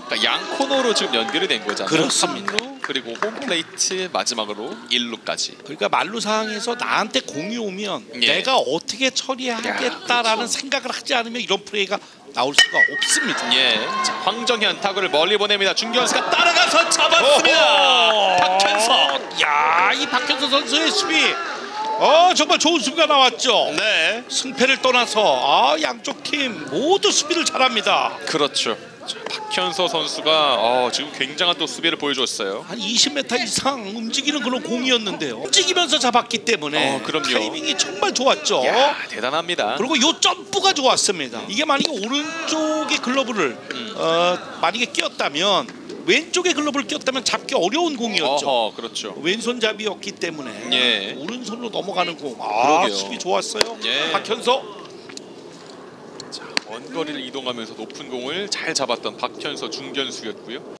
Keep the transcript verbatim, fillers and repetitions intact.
그러니까 양 코너로 지금 연결이 된 거잖아요. 그렇습니다. 삼 루 그리고 홈플레이트 마지막으로 일 루까지. 그러니까 만루 상황에서 나한테 공이 오면 예. 내가 어떻게 처리하겠다라는 야, 그렇죠. 생각을 하지 않으면 이런 플레이가 나올 수가 없습니다. 예. 자, 황정현 타구를 멀리 보냅니다. 중견수가 따라가서 잡았습니다. 오호. 박현서. 야, 이 박현서 선수의 수비. 어, 정말 좋은 수비가 나왔죠. 네. 승패를 떠나서 아, 양쪽 팀 모두 수비를 잘합니다. 그렇죠. 자, 박현서 선수가 어, 지금 굉장한 또 수비를 보여줬어요. 한 이십 미터 이상 움직이는 그런 공이었는데요. 움직이면서 잡았기 때문에 어, 그럼요. 타이밍이 정말 좋았죠. 야, 대단합니다. 그리고 요 점프가 좋았습니다. 이게 만약에 오른쪽에 글러브를 음. 어, 만약에 끼었다면 왼쪽에 글러브를 끼었다면 잡기 어려운 공이었죠. 어허, 그렇죠. 왼손잡이였기 때문에 예. 오른손으로 넘어가는 공. 아, 그러게요. 수비 좋았어요. 예. 박현서. 먼 거리를 이동하면서 높은 공을 잘 잡았던 박현서 중견수였고요.